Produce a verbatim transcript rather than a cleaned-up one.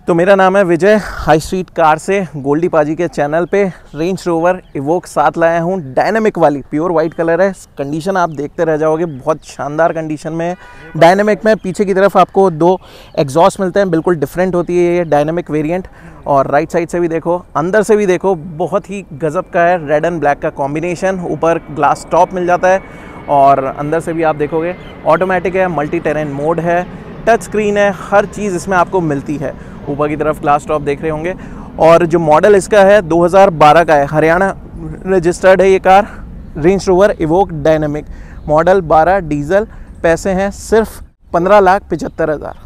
तो मेरा नाम है विजय, हाई स्ट्रीट कार से गोल्डी पाजी के चैनल पे रेंज रोवर इवोक साथ लाया हूँ। डायनेमिक वाली प्योर वाइट कलर है, कंडीशन आप देखते रह जाओगे, बहुत शानदार कंडीशन में है। डायनेमिक में पीछे की तरफ आपको दो एग्जॉस्ट मिलते हैं, बिल्कुल डिफरेंट होती है ये डायनेमिक वेरिएंट। और राइट साइड से भी देखो, अंदर से भी देखो, बहुत ही गजब का है, रेड एंड ब्लैक का कॉम्बिनेशन। ऊपर ग्लास टॉप मिल जाता है और अंदर से भी आप देखोगे ऑटोमेटिक है, मल्टी टेरेन मोड है, टच स्क्रीन है, हर चीज़ इसमें आपको मिलती है। ऊपर की तरफ ग्लास टॉप देख रहे होंगे। और जो मॉडल इसका है दो हज़ार बारह का है, हरियाणा रजिस्टर्ड है ये car. Range Rover Evoque dynamic model बारह, डीजल, पैसे हैं सिर्फ पंद्रह लाख पचहत्तर हज़ार।